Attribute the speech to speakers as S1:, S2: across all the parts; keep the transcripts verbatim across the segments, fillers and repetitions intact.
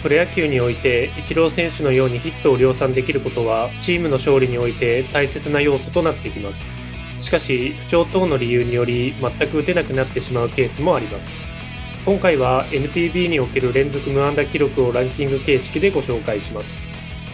S1: プロ野球においてイチロー選手のようにヒットを量産できることはチームの勝利において大切な要素となってきます。しかし不調等の理由により全く打てなくなってしまうケースもあります。今回は エヌピービー における連続無安打記録をランキング形式でご紹介します。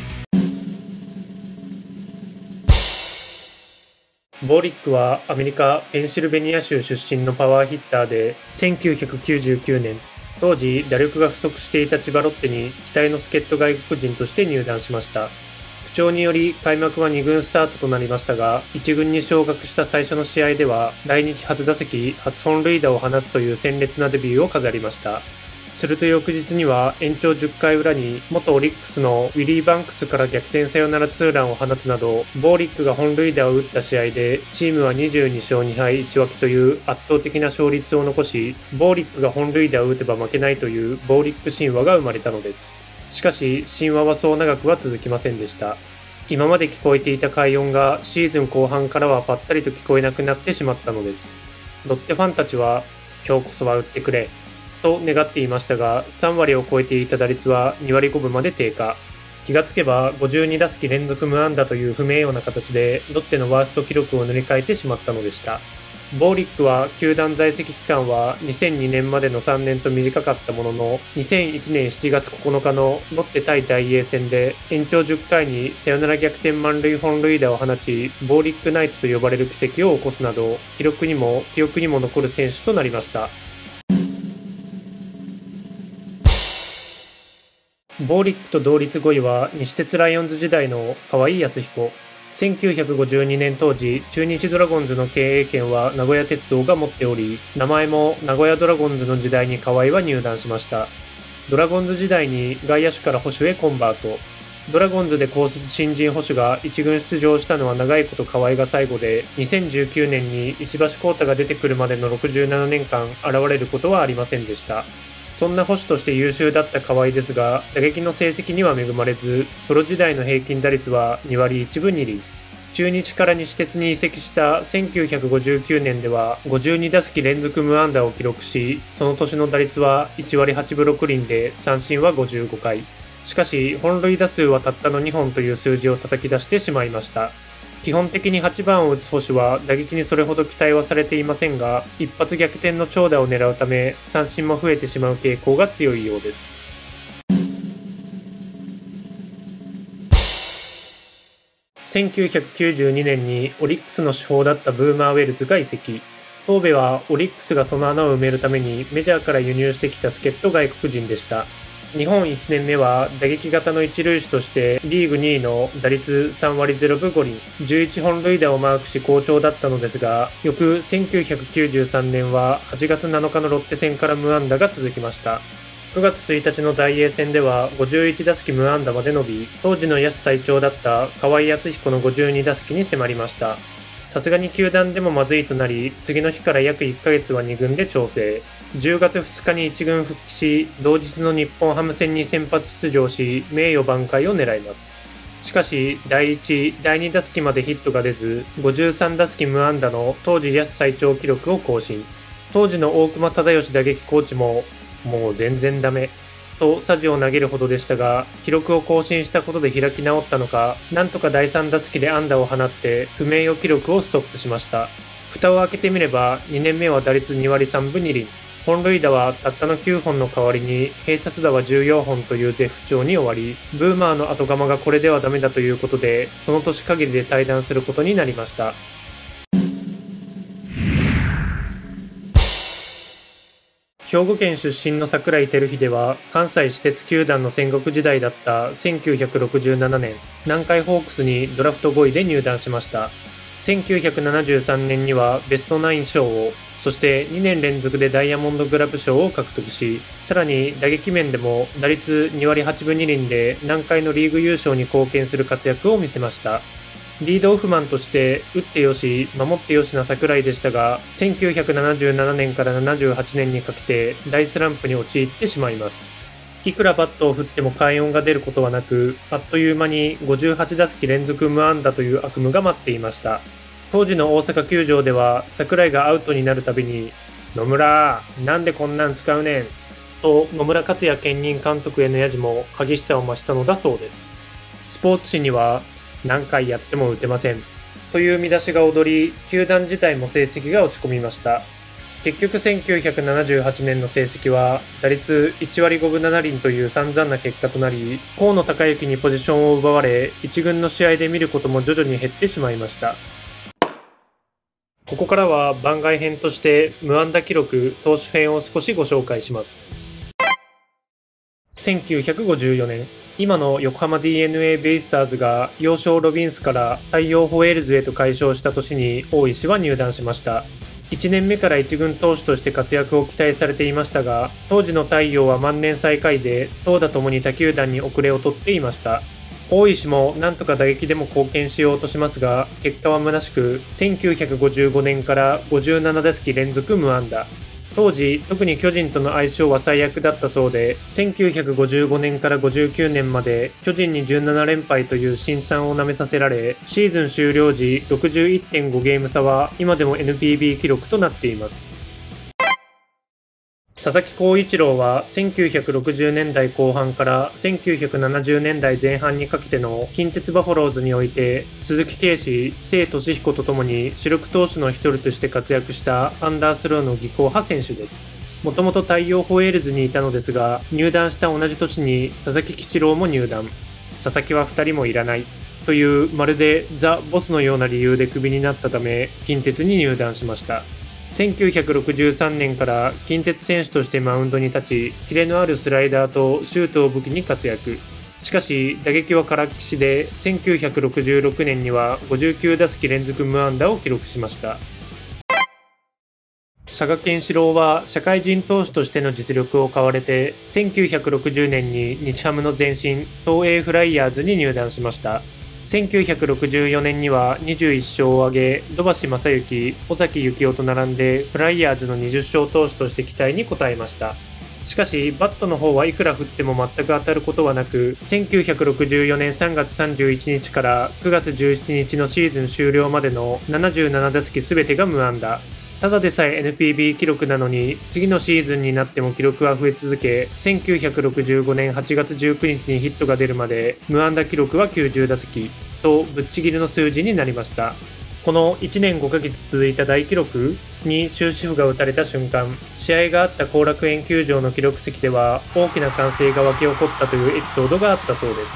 S1: ボーリックはアメリカ・ペンシルベニア州出身のパワーヒッターで、せんきゅうひゃくきゅうじゅうきゅうねん、当時打力が不足していた千葉ロッテに期待の助っ人外国人として入団しました。不調により開幕はに軍スタートとなりましたが、いち軍に昇格した最初の試合では来日初打席初本塁打を放つという鮮烈なデビューを飾りました。すると翌日には延長じゅっかい裏に元オリックスのウィリー・バンクスから逆転サヨナラツーランを放つなど、ボーリックが本塁打を打った試合でチームはにじゅうにしょうにはいいちわけという圧倒的な勝率を残し、ボーリックが本塁打を打てば負けないというボーリック神話が生まれたのです。しかし神話はそう長くは続きませんでした。今まで聞こえていた快音がシーズン後半からはぱったりと聞こえなくなってしまったのです。ロッテファンたちは今日こそは打ってくれと願っていましたが、さんわりを超えていた打率はにわりごぶまで低下。気がつけばごじゅうにだせき連続無安打という不名誉な形でロッテのワースト記録を塗り替えてしまったのでした。ボーリックは球団在籍期間はにせんにねんまでのさんねんと短かったものの、にせんいちねんしちがつここのかのロッテ対大英戦で延長じゅっかいにサヨナラ逆転満塁本塁打を放ち、ボーリックナイツと呼ばれる奇跡を起こすなど、記録にも記憶にも残る選手となりました。ボーリックと同率ごいは西鉄ライオンズ時代の河合康彦。せんきゅうひゃくごじゅうにねん当時、中日ドラゴンズの経営権は名古屋鉄道が持っており、名前も名古屋ドラゴンズの時代に河合は入団しました。ドラゴンズ時代に外野手から捕手へコンバート。ドラゴンズで高卒新人捕手がいち軍出場したのは長いこと河合が最後で、にせんじゅうきゅうねんに石橋康太が出てくるまでのろくじゅうななねんかん現れることはありませんでした。そんな捕手として優秀だった河合ですが、打撃の成績には恵まれず、プロ時代の平均打率はにわりいちぶにり。中日から西鉄に移籍したせんきゅうひゃくごじゅうきゅうねんではごじゅうにだせき連続無安打を記録し、その年の打率はいちわりはちぶろくりんで三振はごじゅうごかい。しかし本塁打数はたったのにほんという数字を叩き出してしまいました。基本的にはちばんを打つ捕手は打撃にそれほど期待はされていませんが、一発逆転の長打を狙うため三振も増えてしまう傾向が強いようです。せんきゅうひゃくきゅうじゅうにねんにオリックスの主砲だったブーマーウェルズが移籍。神戸はオリックスがその穴を埋めるためにメジャーから輸入してきた助っ人外国人でした。日本いちねんめは打撃型の一塁手としてリーグにいの打率さんわりぜろぶごりん、じゅういちほん塁打をマークし好調だったのですが、翌せんきゅうひゃくきゅうじゅうさんねんははちがつなのかのロッテ戦から無安打が続きました。くがつついたちの大英戦ではごじゅういちだせき無安打まで伸び、当時の野手最長だった河合康彦のごじゅうにだせきに迫りました。さすがに球団でもまずいとなり、次の日から約いっかげつはに軍で調整。じゅうがつふつかにいち軍復帰し、同日の日本ハム戦に先発出場し、名誉挽回を狙います。しかし、だいいち、だいに打席までヒットが出ず、ごじゅうさんだせき無安打の当時野手最長記録を更新。当時の大隈忠義打撃コーチも、もう全然ダメとサジを投げるほどでしたが、記録を更新したことで開き直ったのか、なんとかだいさん打席で安打を放って不名誉記録をストップしました。蓋を開けてみればにねんめは打率にわりさんぶにりん、本塁打はたったのきゅうほんの代わりに併殺打はじゅうよんほんという絶不調に終わり、ブーマーの後釜がこれではダメだということで、その年限りで退団することになりました。兵庫県出身の櫻井輝秀は関西私鉄球団の戦国時代だったせんきゅうひゃくろくじゅうななねん、南海ホークスにドラフトごいで入団しました。せんきゅうひゃくななじゅうさんねんにはベストナイン賞を、そしてにねんれんぞくでダイヤモンドグラブ賞を獲得し、さらに打撃面でも打率にわりはちぶにりんで南海のリーグ優勝に貢献する活躍を見せました。リードオフマンとして打ってよし守ってよしな櫻井でしたが、せんきゅうひゃくななじゅうななねんからななじゅうはちねんにかけて大スランプに陥ってしまいます。いくらバットを振っても快音が出ることはなく、あっという間にごじゅうはちだせき連続無安打という悪夢が待っていました。当時の大阪球場では櫻井がアウトになるたびに、野村、なんでこんなん使うねんと野村克也兼任監督へのヤジも激しさを増したのだそうです。スポーツ紙には、何回やっても打てませんという見出しが躍り、球団自体も成績が落ち込みました。結局せんきゅうひゃくななじゅうはちねんの成績は打率いちわりごぶななりんという散々な結果となり、河野孝之にポジションを奪われ、一軍の試合で見ることも徐々に減ってしまいました。ここからは番外編として無安打記録投手編を少しご紹介します。せんきゅうひゃくごじゅうよねん、今の横浜 ディーエヌエー ベイスターズが要衝ロビンスから太陽ホエールズへと改称した年に大石は入団しました。いちねんめから一軍投手として活躍を期待されていましたが、当時の太陽は万年最下位で投打ともに他球団に遅れを取っていました。大石もなんとか打撃でも貢献しようとしますが、結果は虚しく、せんきゅうひゃくごじゅうごねんからごじゅうななだせき連続無安打。当時、特に巨人との相性は最悪だったそうで、せんきゅうひゃくごじゅうごねんからごじゅうきゅうねんまで巨人にじゅうななれんぱいという辛酸を舐めさせられ、シーズン終了時 ろくじゅういってんご ゲーム差は今でも エヌピービー 記録となっています。佐々木浩一郎はせんきゅうひゃくろくじゅうねんだいこう半からせんきゅうひゃくななじゅうねんだいぜん半にかけての近鉄バファローズにおいて、鈴木啓士、聖俊彦とともに主力投手の一人として活躍したアンダースローの技巧派選手です。もともと太陽ホエールズにいたのですが、入団した同じ年に佐々木吉郎も入団。佐々木はふたりもいらないというまるでザ・ボスのような理由でクビになったため、近鉄に入団しました。せんきゅうひゃくろくじゅうさんねんから近鉄選手としてマウンドに立ち、キレのあるスライダーとシュートを武器に活躍。しかし、打撃はからっきしで、せんきゅうひゃくろくじゅうろくねんにはごじゅうきゅうだせき連続無安打を記録しました。佐賀健志郎は社会人投手としての実力を買われて、せんきゅうひゃくろくじゅうねんに日ハムの前身、東映フライヤーズに入団しました。せんきゅうひゃくろくじゅうよねんにはにじゅういっしょうを挙げ、土橋正幸、尾崎幸雄と並んでフライヤーズのにじゅっしょう投手として期待に応えました。しかし、バットの方はいくら振っても全く当たることはなく、せんきゅうひゃくろくじゅうよねんさんがつさんじゅういちにちからくがつじゅうしちにちのシーズン終了までのななじゅうななだせきすべてが無安打。ただでさえ エヌピービー 記録なのに、次のシーズンになっても記録は増え続け、せんきゅうひゃくろくじゅうごねんはちがつじゅうくにちにヒットが出るまで、無安打記録はきゅうじゅうだせきとぶっちぎりの数字になりました。このいちねんごかげつ続いた大記録に終止符が打たれた瞬間、試合があった後楽園球場の記録席では大きな歓声が沸き起こったというエピソードがあったそうです。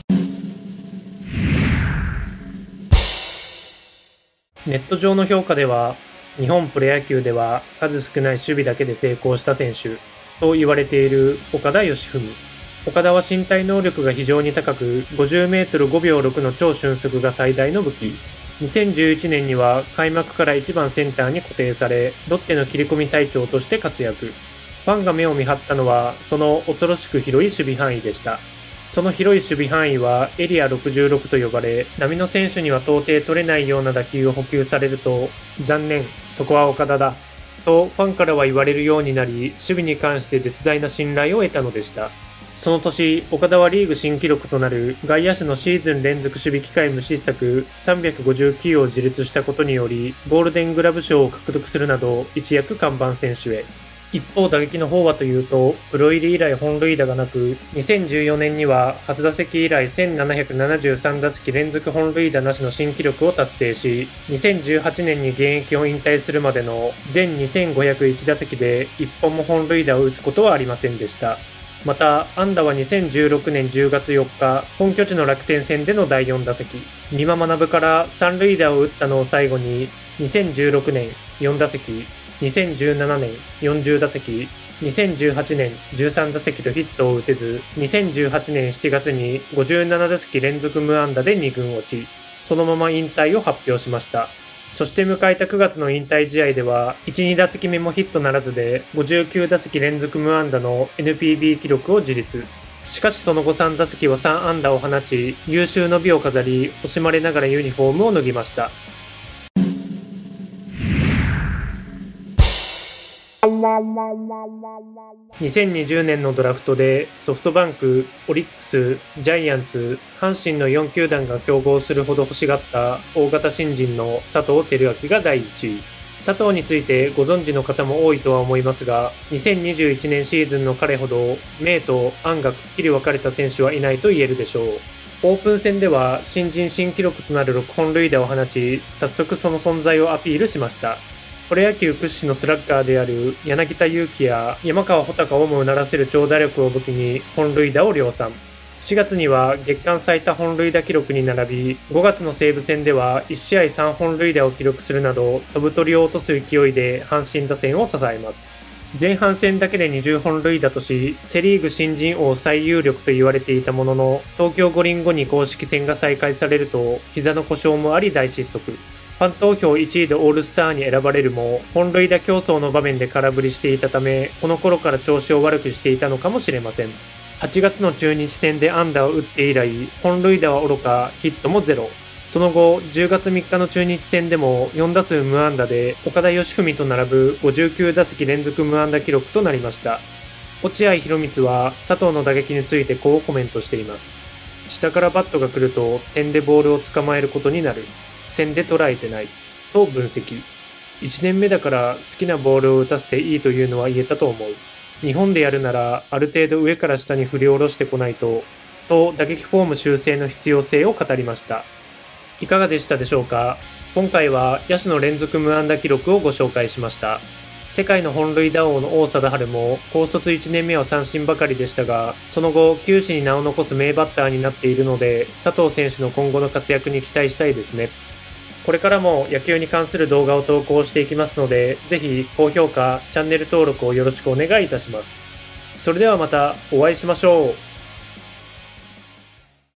S1: ネット上の評価では、日本プロ野球では数少ない守備だけで成功した選手と言われている岡田義文。岡田は身体能力が非常に高く、ごじゅうメートルごびょうろくの超俊足が最大の武器。にせんじゅういちねんには開幕からいちばんセンターに固定され、ロッテの切り込み隊長として活躍。ファンが目を見張ったのは、その恐ろしく広い守備範囲でした。その広い守備範囲はエリアろくじゅうろくと呼ばれ、並の選手には到底取れないような打球を補給されると、残念、そこは岡田だ、とファンからは言われるようになり、守備に関して絶大な信頼を得たのでした。その年、岡田はリーグ新記録となる外野手のシーズン連続守備機会無失策さんびゃくごじゅうきゅうを樹立したことにより、ゴールデングラブ賞を獲得するなど、一躍看板選手へ。一方打撃の方はというと、プロ入り以来本塁打がなく、にせんじゅうよねんには初打席以来せんななひゃくななじゅうさんだせき連続本塁打なしの新記録を達成し、にせんじゅうはちねんに現役を引退するまでの全にせんごひゃくいちだせきでいっぽんも本塁打を打つことはありませんでした。また、安打はにせんじゅうろくねんじゅうがつよっか、本拠地の楽天戦でのだいよんだせき、美馬学から三塁打を打ったのを最後に、にせんじゅうろくねんよんだせき、にせんじゅうななねんよんじゅうだせき、にせんじゅうはちねんじゅうさんだせきとヒットを打てず、にせんじゅうはちねんしちがつにごじゅうななだせき連続無安打でにぐん落ち、そのまま引退を発表しました。そして迎えたくがつの引退試合では、いち、にだせきめもヒットならずで、ごじゅうきゅうだせき連続無安打の エヌピービー 記録を樹立。しかしその後さんだせきはさんあんだを放ち、有終の美を飾り、惜しまれながらユニフォームを脱ぎました。にせんにじゅうねんのドラフトでソフトバンク、オリックス、ジャイアンツ、阪神のよんきゅうだんが競合するほど欲しがった大型新人の佐藤輝明がだいいちい。 佐藤についてご存知の方も多いとは思いますが、にせんにじゅういちねんシーズンの彼ほど明と暗がくっきり分かれた選手はいないと言えるでしょう。オープン戦では新人新記録となるろっぽん塁打を放ち、早速その存在をアピールしました。プロ野球屈指のスラッガーである柳田悠岐や山川穂高をもうならせる長打力を武器に本塁打を量産。しがつには月間最多本塁打記録に並び、ごがつの西武戦ではいち試合さんほん塁打を記録するなど、飛ぶ鳥を落とす勢いで阪神打線を支えます。前半戦だけでにじゅっぽん塁打とし、セリーグ新人王最有力と言われていたものの、東京五輪後に公式戦が再開されると、膝の故障もあり大失速。ファン投票いちいでオールスターに選ばれるも、本塁打競争の場面で空振りしていたため、この頃から調子を悪くしていたのかもしれません。はちがつの中日戦で安打を打って以来、本塁打は愚か、ヒットもゼロ。その後、じゅうがつみっかの中日戦でもよん打数無安打で、岡田義文と並ぶごじゅうきゅう打席連続無安打記録となりました。落合博満は佐藤の打撃についてこうコメントしています。下からバットが来ると点でボールを捕まえることになる。線で捉えてない。と分析。いちねんめだから好きなボールを打たせていいというのは言えたと思う。日本でやるならある程度上から下に振り下ろしてこないと、と打撃フォーム修正の必要性を語りました。いかがでしたでしょうか。今回は野手の連続無安打記録をご紹介しました。世界の本塁打王の王貞治も高卒いちねんめは三振ばかりでしたが、その後球史に名を残す名バッターになっているので、佐藤選手の今後の活躍に期待したいですね。これからも野球に関する動画を投稿していきますので、ぜひ高評価、チャンネル登録をよろしくお願いいたします。それではまたお会いしましょう。